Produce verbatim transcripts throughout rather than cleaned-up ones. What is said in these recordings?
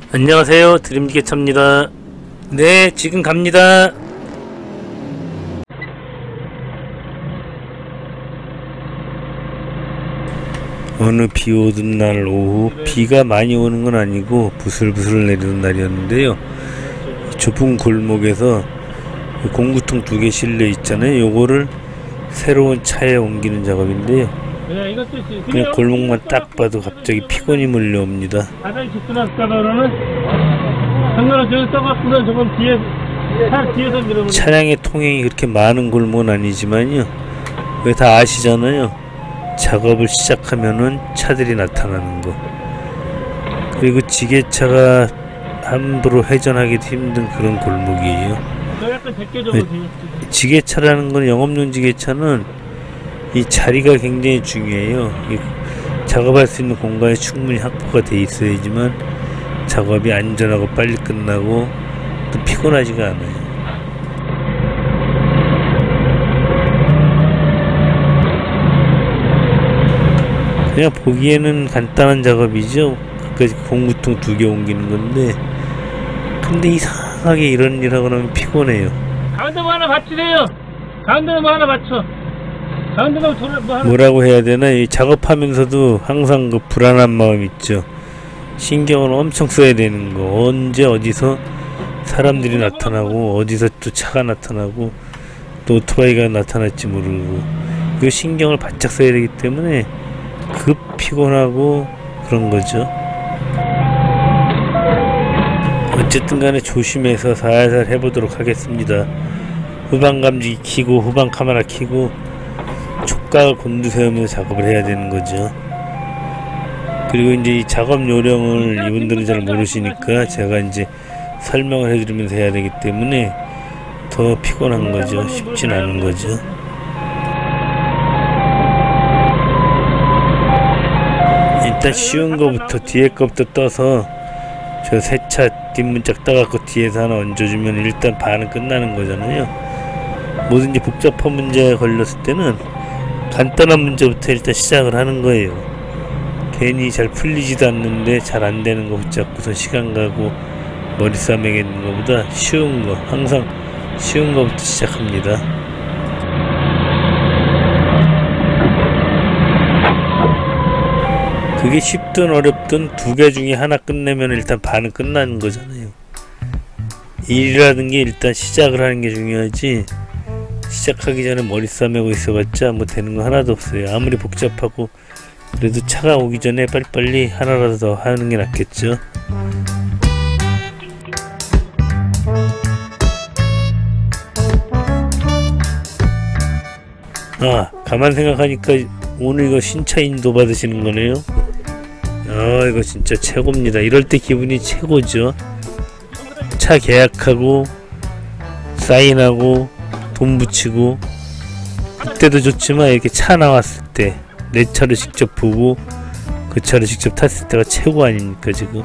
안녕하세요, 드림지게차입니다. 네, 지금 갑니다. 어느 비 오던 날 오후, 비가 많이 오는 건 아니고 부슬부슬 내리는 날이었는데요. 좁은 골목에서 공구통 두 개 실려 있잖아요. 요거를 새로운 차에 옮기는 작업인데요. 그냥 골목만 딱 봐도 갑자기 피곤이 몰려옵니다. 차량의 통행이 그렇게 많은 골목은 아니지만요, 왜 다 아시잖아요. 작업을 시작하면은 차들이 나타나는 거, 그리고 지게차가 함부로 회전하기도 힘든 그런 골목이에요. 지게차라는 건, 영업용 지게차는 이 자리가 굉장히 중요해요. 이 작업할 수 있는 공간이 충분히 확보가 돼 있어야지만 작업이 안전하고 빨리 끝나고 또 피곤하지가 않아요. 그냥 보기에는 간단한 작업이죠. 끝까지 공구통 두 개 옮기는 건데, 근데 이상하게 이런 일 하고 나면 피곤해요. 가운데만 하나 받치세요. 가운데만 하나 받쳐. 가운데만 돌아 뭐 하나. 뭐라고 해야 되나, 이 작업하면서도 항상 그 불안한 마음 있죠. 신경을 엄청 써야 되는 거. 언제 어디서 사람들이 나타나고 어디서 또 차가 나타나고 또 오토바이가 나타날지 모르고, 그 신경을 바짝 써야 되기 때문에 급 피곤하고 그런 거죠. 어쨌든 간에 조심해서 살살 해보도록 하겠습니다. 후방 감지기 켜고 후방 카메라 켜고 촉각을 곤두세우면서 작업을 해야 되는 거죠. 그리고 이제 이 작업 요령을 이분들은 잘 모르시니까 제가 이제 설명을 해드리면서 해야 되기 때문에 더 피곤한 거죠. 쉽진 않은 거죠. 일단 쉬운 거부터, 뒤에 거부터 떠서 저 새 차 뒷문짝 따갖고 뒤에서 하나 얹어주면 일단 반은 끝나는 거잖아요. 뭐든지 복잡한 문제에 걸렸을 때는 간단한 문제부터 일단 시작을 하는 거예요. 괜히 잘 풀리지도 않는데 잘 안 되는 거 붙잡고서 시간 가고 머리 싸매겠는 거보다 쉬운 거, 항상 쉬운 거부터 시작합니다. 그게 쉽든 어렵든 두 개 중에 하나 끝내면 일단 반은 끝나는 거잖아요. 일이라는 게 일단 시작을 하는 게 중요하지, 시작하기 전에 머리 싸매고 있어봤자 뭐 되는 거 하나도 없어요. 아무리 복잡하고 그래도 차가 오기 전에 빨리빨리 하나라도 더 하는 게 낫겠죠. 아, 가만 생각하니까 오늘 이거 신차 인도 받으시는 거네요. 아, 이거 진짜 최고입니다. 이럴 때 기분이 최고죠. 차 계약하고 사인하고 돈 붙이고, 그때도 좋지만 이렇게 차 나왔을 때 내 차를 직접 보고 그 차를 직접 탔을 때가 최고 아닙니까 지금.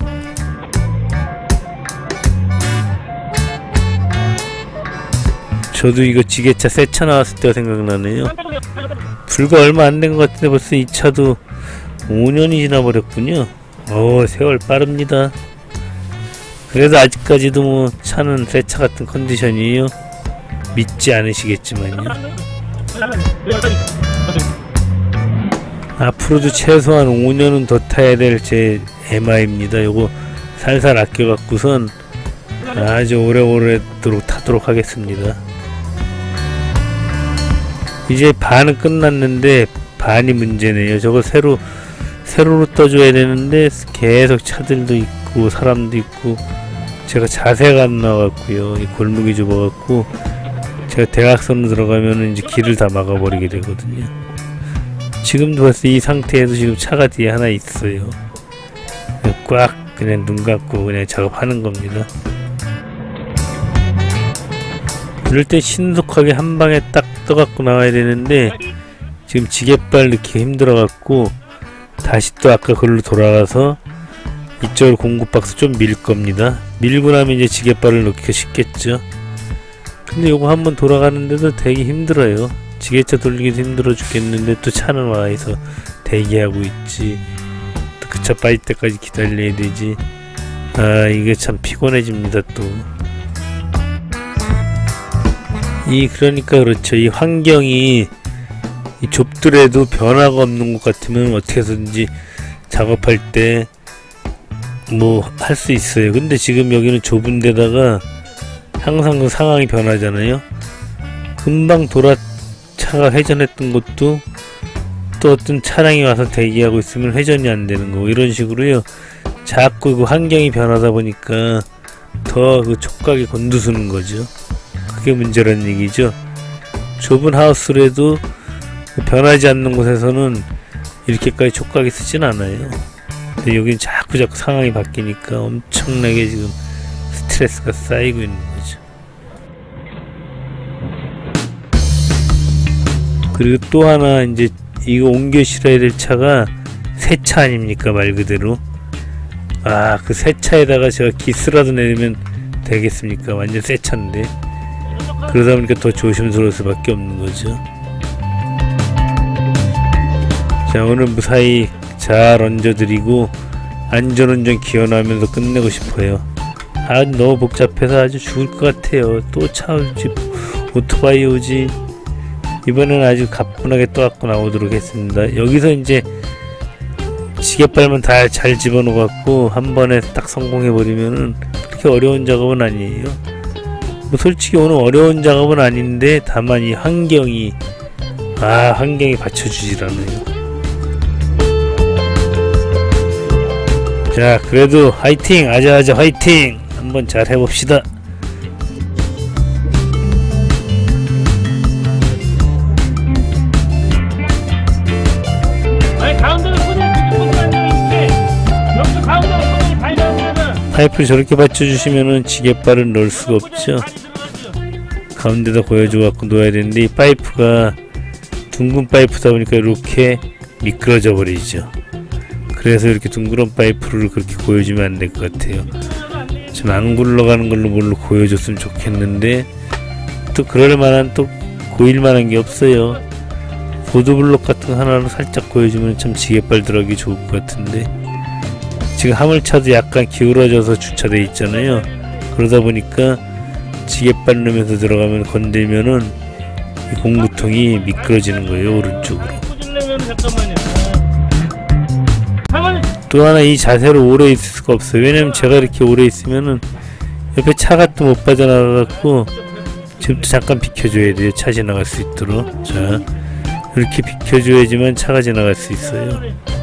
저도 이거 지게차 새 차 나왔을 때가 생각나네요. 불과 얼마 안 된 것 같은데 벌써 이 차도 오 년이 지나버렸군요. 어, 세월 빠릅니다. 그래도 아직까지도 뭐 차는 새 차 같은 컨디션이에요. 믿지 않으시겠지만요. 앞으로도 최소한 오 년은 더 타야 될 제 엠아이입니다. 요거 살살 아껴갖고선 아주 오래오래도록 타도록 하겠습니다. 이제 반은 끝났는데 반이 문제네요. 저거 새로 세로로 떠줘야 되는데 계속 차들도 있고 사람도 있고, 제가 자세가 안 나와갖고요. 이 골목이 좁아갖고 제가 대각선으로 들어가면은 이제 길을 다 막아버리게 되거든요. 지금도 벌써 이 상태에서 지금 차가 뒤에 하나 있어요. 꽉 그냥 눈 감고 그냥 작업하는 겁니다. 이럴 때 신속하게 한 방에 딱 떠갖고 나와야 되는데 지금 지게발 넣기 힘들어갖고 다시 또 아까 그걸로 돌아가서 이쪽으로 공구박스 좀 밀 겁니다. 밀고 나면 이제 지게발을 넣기가 쉽겠죠. 근데 요거 한번 돌아가는데도 되게 힘들어요. 지게차 돌리기도 힘들어 죽겠는데 또 차는 와서 대기하고 있지. 또 그 차 빠질 때까지 기다려야 되지. 아 이게 참 피곤해집니다 또. 이 그러니까 그렇죠. 이 환경이 이 좁더라도 변화가 없는 것 같으면 어떻게 해서든지 작업할 때 뭐 할 수 있어요. 근데 지금 여기는 좁은 데다가 항상 그 상황이 변하잖아요. 금방 돌아 차가 회전했던 것도 또 어떤 차량이 와서 대기하고 있으면 회전이 안 되는 거고, 이런 식으로요. 자꾸 그 환경이 변하다 보니까 더 그 촉각이 곤두서는 거죠. 그게 문제라는 얘기죠. 좁은 하우스라도 변하지 않는 곳에서는 이렇게까지 촉각이 쓰진 않아요. 근데 여기는 자꾸 자꾸 상황이 바뀌니까 엄청나게 지금 스트레스가 쌓이고 있는 거죠. 그리고 또 하나 이제 이거 옮겨 실어야 될 차가 새 차 아닙니까, 말 그대로. 아, 그 새 차에다가 제가 기스라도 내면 되겠습니까? 완전 새 차인데. 그러다 보니까 더 조심스러울 수밖에 없는 거죠. 자, 오늘 무사히 잘 얹어드리고 안전운전 기원하면서 끝내고 싶어요. 아, 너무 복잡해서 아주 죽을 것 같아요. 또 차 오지, 오토바이 오지. 이번에는 아주 가뿐하게 또 갖고 나오도록 했습니다. 여기서 이제 지게발만 다 잘 집어넣어갖고 한 번에 딱 성공해버리면은 그렇게 어려운 작업은 아니에요. 뭐 솔직히 오늘 어려운 작업은 아닌데 다만 이 환경이 아 환경이 받쳐주질 않아요. 자, 그래도 화이팅! 아자아자 화이팅! 한번 잘 해봅시다. 파이프를 저렇게 받쳐주시면은 지게발을 넣을 수가 없죠. 가운데다 고여줘 갖고 놓아야 되는데 이 파이프가 둥근 파이프다 보니까 이렇게 미끄러져 버리죠. 그래서 이렇게 둥그런 파이프를 그렇게 고여주면 안 될 것 같아요. 좀 안 굴러가는 걸로 뭘로 고여줬으면 좋겠는데 또 그럴 만한 또 고일 만한 게 없어요. 보드블록 같은 거 하나로 살짝 고여주면 참 지게발 들어가기 좋을 것 같은데 지금 화물차도 약간 기울어져서 주차돼 있잖아요. 그러다 보니까 지게발 넣으면서 들어가면 건들면은 이 공구통이 미끄러지는 거예요, 오른쪽으로. 또 하나 이 자세로 오래 있을 수가 없어요. 왜냐면 제가 이렇게 오래 있으면은 옆에 차가 또 못 빠져나가갖고 지금 또 잠깐 비켜줘야 돼요. 차 지나갈 수 있도록. 자, 이렇게 비켜줘야지만 차가 지나갈 수 있어요.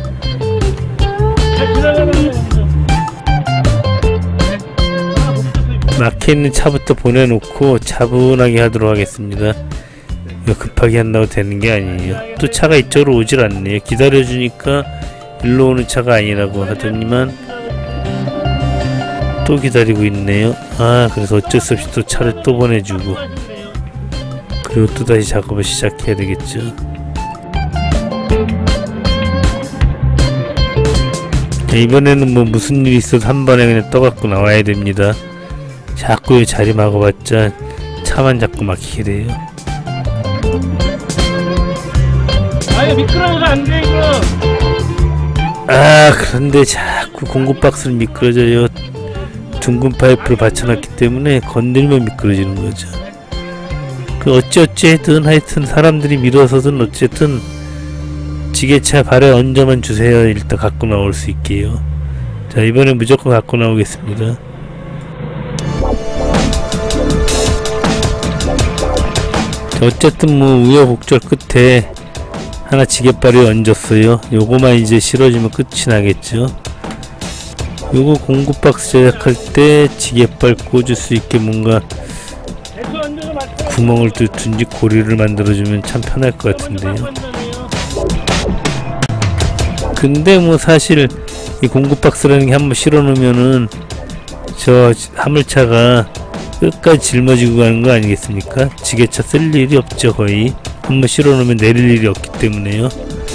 막혀있는 차부터 보내놓고 차분하게 하도록 하겠습니다. 이거 급하게 한다고 되는 게 아니에요. 또 차가 이쪽으로 오질 않네요. 기다려주니까 일로 오는 차가 아니라고 하더니만 또 기다리고 있네요. 아, 그래서 어쩔 수 없이 또 차를 또 보내주고 그리고 또 다시 작업을 시작해야 되겠죠. 이번에는 뭐 무슨 일이 있어도 한 번에 그냥 떠갖고 나와야 됩니다. 자꾸 이 자리 막아봤자 차만 자꾸 막히게 돼요. 아니 미끄러워서 안 돼 이거. 아, 그런데 자꾸 공구박스는 미끄러져요. 둥근 파이프를 받쳐놨기 때문에 건들면 미끄러지는 거죠. 그 어찌어찌든 하여튼 사람들이 밀어서든 어쨌든 지게차 발에 얹어만 주세요. 일단 갖고 나올 수 있게요. 자, 이번엔 무조건 갖고 나오겠습니다. 자, 어쨌든 뭐 우여곡절 끝에 하나 지게발이 얹었어요. 요거만 이제 실어주면 끝이 나겠죠. 요거 공구박스 제작할 때 지게발 꽂을 수 있게 뭔가 구멍을 뚫든지 고리를 만들어주면 참 편할 것 같은데요. 근데 뭐 사실 이 공구박스라는 게 한번 실어놓으면은 저 화물차가 끝까지 짊어지고 가는 거 아니겠습니까? 지게차 쓸 일이 없죠. 거의 한번 실어놓으면 내릴 일이 없기 때문에요.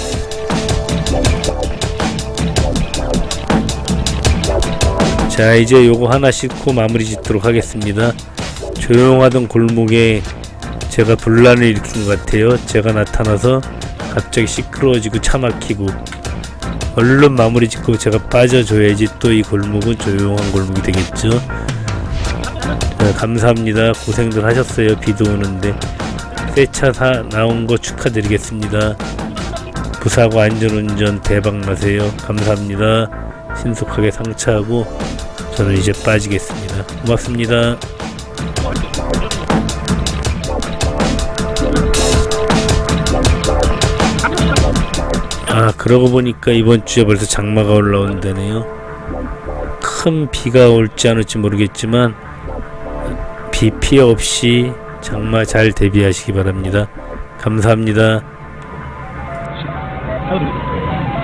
자, 이제 요거 하나 싣고 마무리 짓도록 하겠습니다. 조용하던 골목에 제가 분란을 일으킨 것 같아요. 제가 나타나서 갑자기 시끄러워지고 차 막히고 얼른 마무리 짓고 제가 빠져줘야지 또 이 골목은 조용한 골목이 되겠죠. 네, 감사합니다. 고생들 하셨어요. 비도 오는데 새 차 사 나온 거 축하드리겠습니다. 무사고 안전운전 대박 나세요. 감사합니다. 신속하게 상차하고 저는 이제 빠지겠습니다. 고맙습니다. 아, 그러고 보니까 이번 주에 벌써 장마가 올라온다네요. 큰 비가 올지 안 올지 모르겠지만 비 피해 없이 장마 잘 대비하시기 바랍니다. 감사합니다.